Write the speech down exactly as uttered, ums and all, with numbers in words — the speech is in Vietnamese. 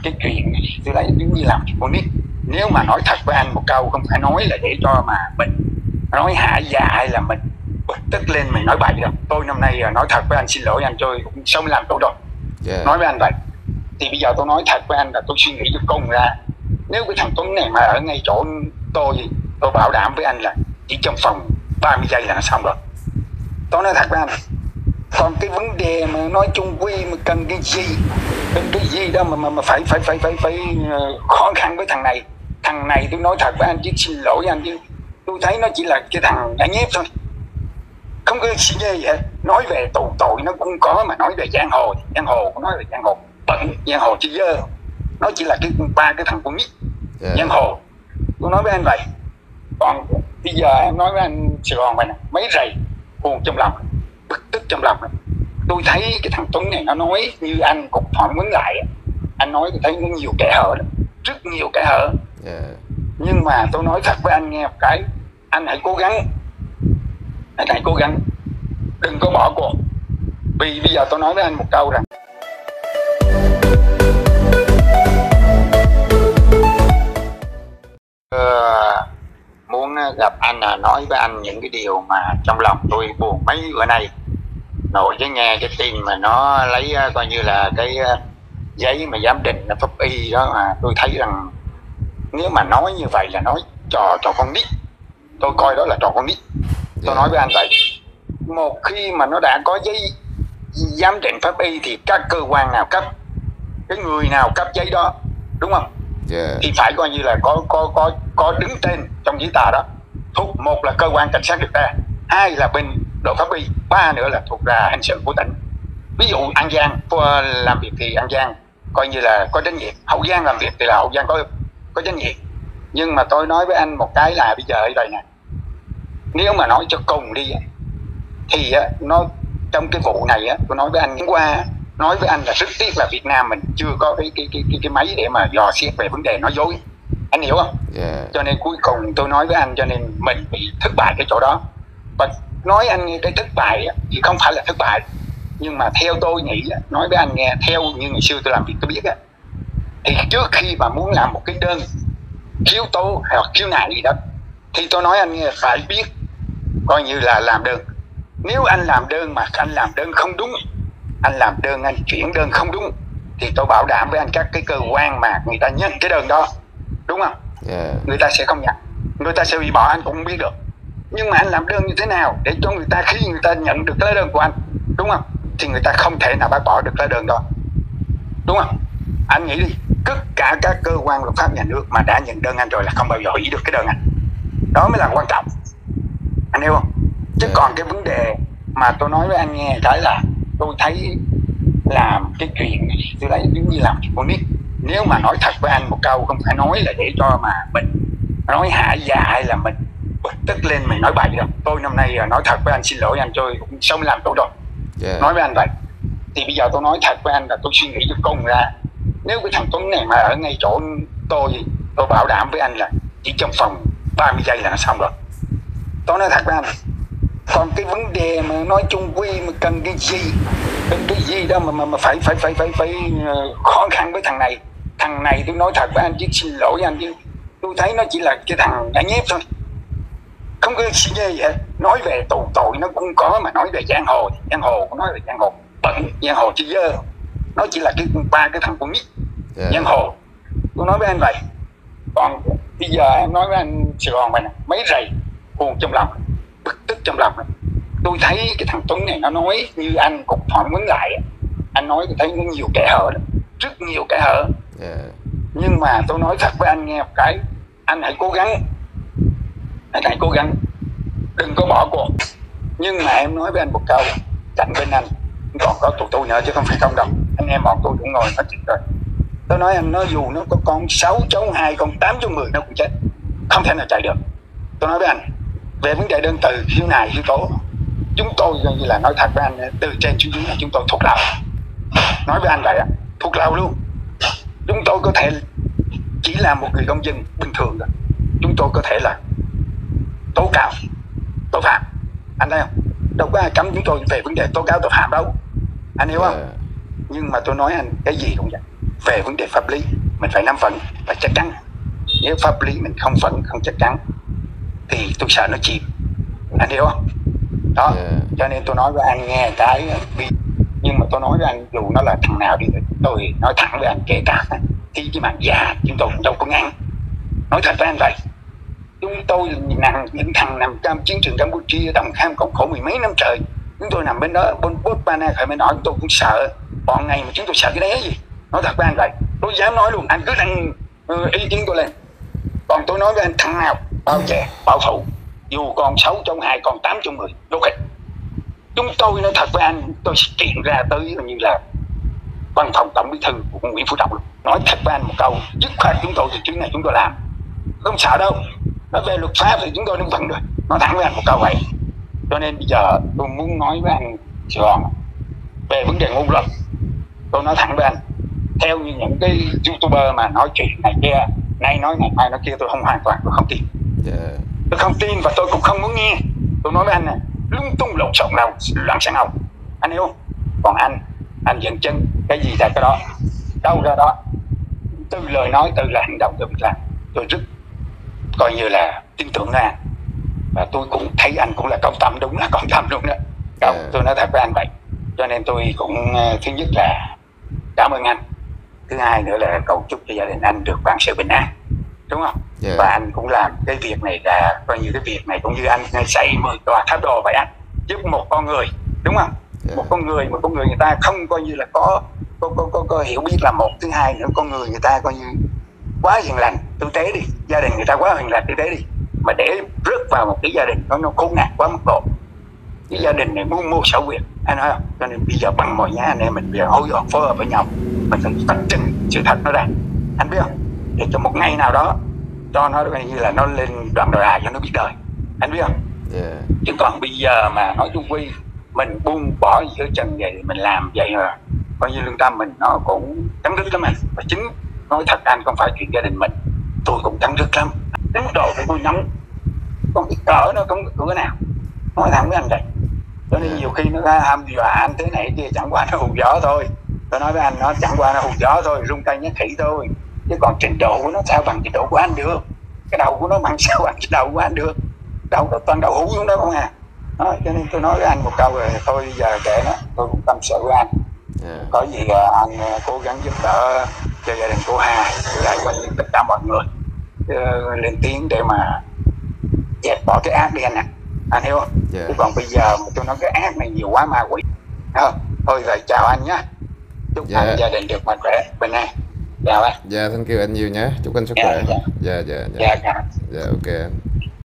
cái chuyện này tôi lại giống như làm con nít. Nếu mà nói thật với anh một câu, không phải nói là để cho mà mình nói hại dạ hay là mình bực tức lên mình nói bậy đâu. Tôi năm nay nói thật với anh, xin lỗi anh, tôi cũng sống làm tốt rồi. Yeah. Nói với anh vậy. Thì bây giờ tôi nói thật với anh là tôi suy nghĩ cho cùng ra, nếu cái thằng Tuấn này mà ở ngay chỗ tôi, tôi bảo đảm với anh là chỉ trong vòng ba mươi giây là nó xong rồi. Tôi nói thật với anh. Còn cái vấn đề mà nói chung quy mà cần cái gì, cần cái gì đó mà mà, mà phải phải phải phải phải khó khăn với thằng này. Thằng này tôi nói thật với anh chứ, xin lỗi anh chứ, tôi thấy nó chỉ là cái thằng đã nhép thôi, không có gì gì hết. Nói về tù tội nó cũng có, mà nói về giang hồ, giang hồ cũng nói về giang hồ bẩn, giang hồ chứ dơ, nó chỉ là cái ba cái thằng con nít. Yeah. Giang hồ, tôi nói với anh vậy. Còn bây giờ em nói với anh Sài Gòn vậy nè, mấy rầy buồn trong lòng, bực tức trong lòng. Tôi thấy cái thằng Tuấn này nó nói như anh cũng phỏng vấn lại, anh nói tôi thấy có nhiều kẻ hở lắm, rất nhiều kẻ hở. Yeah. Nhưng mà tôi nói thật với anh nghe một cái, anh hãy cố gắng, anh hãy cố gắng, đừng có bỏ cuộc. Vì bây giờ tôi nói với anh một câu rằng uh, muốn gặp anh là nói với anh những cái điều mà trong lòng tôi buồn mấy bữa nay. Nội cái nghe cái tin mà nó lấy coi như là cái giấy mà giám định là pháp y đó, mà tôi thấy rằng nếu mà nói như vậy là nói trò trò con nít, tôi coi đó là trò con nít. Tôi nói với anh vậy. Một khi mà nó đã có giấy giám định pháp y thì các cơ quan nào cấp, cái người nào cấp giấy đó, đúng không? Yeah. Thì phải coi như là có có có có đứng tên trong giấy tờ đó. Thuộc một là cơ quan cảnh sát điều tra, hai là bên đội pháp y, ba nữa là thuộc là hình sự của tỉnh. Ví dụ An Giang làm việc thì An Giang coi như là có trách nhiệm, Hậu Giang làm việc thì là Hậu Giang có có trách nhiệm. Nhưng mà tôi nói với anh một cái là bây giờ ở đây nè, nếu mà nói cho cùng đi thì nó trong cái vụ này á, tôi nói với anh qua, nói với anh là rất tiếc là Việt Nam mình chưa có cái cái cái cái, cái máy để mà dò xét về vấn đề nói dối, anh hiểu không? Yeah. Cho nên cuối cùng tôi nói với anh, cho nên mình bị thất bại cái chỗ đó. Và nói anh nghe cái thất bại á, thì không phải là thất bại, nhưng mà theo tôi nghĩ, nói với anh nghe, theo như ngày xưa tôi làm việc tôi biết á, thì trước khi mà muốn làm một cái đơn khiếu tố hoặc khiếu nại gì đó, thì tôi nói anh nghe phải biết coi như là làm đơn. Nếu anh làm đơn mà anh làm đơn không đúng, anh làm đơn anh chuyển đơn không đúng, thì tôi bảo đảm với anh các cái cơ quan mà người ta nhận cái đơn đó, đúng không? Yeah. Người ta sẽ không nhận, người ta sẽ bị bỏ, anh cũng không biết được. Nhưng mà anh làm đơn như thế nào để cho người ta, khi người ta nhận được cái đơn của anh, đúng không, thì người ta không thể nào bác bỏ được cái đơn đó, đúng không? Anh nghĩ đi, tất cả các cơ quan luật pháp nhà nước mà đã nhận đơn anh rồi là không bao giờ hủy được cái đơn anh. Đó mới là quan trọng, anh hiểu không? Chứ còn cái vấn đề mà tôi nói với anh nghe cái là tôi thấy làm cái chuyện này tôi lại giống như làm con nít. Nếu mà nói thật với anh một câu, không phải nói là để cho mà mình nói hại dạ hay là mình bực tức lên mình nói bậy đâu. Tôi năm nay nói thật với anh, xin lỗi anh, tôi cũng sống làm tốt rồi. Yeah. Nói với anh vậy. Thì bây giờ tôi nói thật với anh là tôi suy nghĩ cho cùng ra, nếu cái thằng Tuấn này mà ở ngay chỗ tôi, tôi bảo đảm với anh là chỉ trong vòng ba mươi giây là nó xong rồi. Tôi nói thật với anh. Còn cái vấn đề mà nói chung quy mà cần cái gì, cần cái gì đó mà mà, mà phải phải phải phải phải khó khăn với thằng này. Thằng này tôi nói thật với anh chứ, xin lỗi anh chứ, tôi thấy nó chỉ là cái thằng đã nhép thôi, không có gì gì hết. Nói về tù tội nó cũng có, mà nói về giang hồ, giang hồ cũng nói về giang hồ bẩn, giang hồ chứ dơ, nó chỉ là cái ba cái thằng con nít. Yeah. Giang hồ, tôi nói với anh vậy. Còn bây giờ em nói với anh Sài Gòn vậy nè, mấy rầy buồn trong lòng, bực tức trong lòng. Tôi thấy cái thằng Tuấn này nó nói như anh cũng phỏng vấn lại, anh nói tôi thấy có nhiều kẻ hở lắm, rất nhiều kẻ hở. Yeah. Nhưng mà tôi nói thật với anh nghe một cái, anh hãy cố gắng, anh hãy cố gắng, đừng có bỏ cuộc. Nhưng mà em nói với anh một câu, cạnh bên anh còn có tụi tôi nữa chứ không phải không đâu. Anh em bọn tôi cũng ngồi nói chuyện rồi. Tôi nói anh, nó dù nó có con sáu cháu hai, con tám cháu mười nó cũng chết, không thể nào chạy được. Tôi nói với anh, về vấn đề đơn từ khiếu nại khiếu tố, chúng tôi như là nói thật với anh, từ trên xuống dưới là chúng tôi thuộc lòng. Nói với anh vậy, thuộc lòng luôn. Chúng tôi có thể chỉ là một người công dân bình thường rồi, chúng tôi có thể là tố cáo tội phạm, anh thấy không? Đâu có ai cấm chúng tôi về vấn đề tố cáo tội phạm đâu, anh hiểu không? Nhưng mà tôi nói anh cái gì cũng vậy, về vấn đề pháp lý mình phải nắm vững và chắc chắn. Nếu pháp lý mình không vững, không chắc chắn thì tôi sợ nó chìm, anh hiểu không? Đó, yeah. Cho nên tôi nói với anh nghe cái vì, nhưng mà tôi nói với anh dù nó là thằng nào đi, tôi nói thẳng với anh, kể cả khi cái mạng già chúng tôi cũng đâu có ngắn. Nói thật với anh vậy, chúng tôi nằm những thằng nằm trong chiến trường Campuchia, Đồng Kham còn khổ mười mấy năm trời, chúng tôi nằm bên đó, bên Botswana khởi bên đó, chúng tôi cũng sợ bọn ngày mà chúng tôi sợ cái đấy gì. Nói thật với anh vậy, tôi dám nói luôn, anh cứ đăng uh, ý kiến tôi lên. Còn tôi nói với anh, thằng nào bao che bảo thủ, dù còn sáu trong hai, còn tám trong mười, đô kịch. Chúng tôi nói thật với anh, tôi sẽ kiện ra tới như là văn phòng tổng bí thư của Nguyễn Phú Trọng luôn. Nói thật với anh một câu, dứt khoát chúng tôi từ trước này chúng tôi làm, không sợ đâu. Nói về luật pháp thì chúng tôi đứng vững rồi. Nói thẳng với anh một câu vậy. Cho nên bây giờ tôi muốn nói với anh Sài Gòn về vấn đề ngôn luận. Tôi nói thẳng với anh, theo như những cái YouTuber mà nói chuyện này kia, nay nói này, mai nói kia, tôi không hoàn toàn, tôi không tin. Yeah. Tôi không tin và tôi cũng không muốn nghe. Tôi nói với anh này, lung tung lộn xộn nào, loạn xạ nào, anh hiểu không? Còn anh, anh dẫn chân cái gì ra cái đó, đâu ra đó, từ lời nói, từ là hành động, từ việc làm, tôi rất coi như là tin tưởng anh. Và tôi cũng thấy anh cũng là công tâm, đúng là công tâm luôn đó. Không, yeah. Tôi nói thật với anh vậy. Cho nên tôi cũng thứ nhất là cảm ơn anh, thứ hai nữa là cầu chúc cho gia đình anh được vạn sự bình an, đúng không? Yeah. Và anh cũng làm cái việc này là coi như cái việc này cũng như anh xây mười tòa tháp đồ vậy anh, giúp một con người, đúng không? Yeah. Một con người, một con người người ta không coi như là có có, có, có, có hiểu biết là một, thứ hai nữa con người người ta coi như quá hiền lành tử tế đi, gia đình người ta quá hiền lành tử tế đi, mà để rớt vào một cái gia đình nó nó khốn nạn quá mức độ. Cái gia đình này muốn mua xảo quyệt, anh nói không? Cho nên bây giờ bằng mọi giá anh em mình bây giờ hối hợp phối hợp với nhau, mình phải vạch trần sự thật nó ra, anh biết không? Để cho một ngày nào đó cho nó như là nó lên đoạn đồi à cho nó biết đời, anh biết không? Yeah. Chứ còn bây giờ mà nói chung quy mình buông bỏ giữa chân vậy, mình làm vậy mà coi như lương tâm mình nó cũng cắn rứt lắm anh. Và chính nói thật anh, không phải chuyện gia đình mình, tôi cũng cắn rứt lắm. Đến độ của tôi nóng, con cái cỡ nó không cửa nào, nói thẳng với anh đây. Cho nên nhiều khi nó ra hăm dọa anh thế này kia, chẳng qua nó hù gió thôi. Tôi nói với anh, nó chẳng qua nó hù gió thôi, rung tay nhắc khỉ thôi. Chứ còn trình độ của nó sao bằng trình độ của anh được? Cái đầu của nó bằng sao bằng cái đầu của anh được? Đầu nó toàn đầu hũ xuống đó không à? Đó, cho nên tôi nói với anh một câu rồi thôi, bây giờ kệ nó, tôi cũng tâm sự với anh. Yeah. Có gì anh cố gắng giúp đỡ cho gia đình cô Hà, lại qua tất cả mọi người uh, lên tiếng để mà dẹp bỏ cái ác đi anh ạ. À. Anh hiểu không? Yeah. Chứ còn bây giờ mà tôi nói cái ác này nhiều quá ma quỷ. Không? Thôi rồi chào anh nhé. Chúc yeah. anh gia đình được mạnh khỏe, bình an. Chào anh. Dạ, yeah, thank you anh nhiều nhé. Chúc anh sức khỏe. Dạ, dạ, dạ. Dạ, ok anh.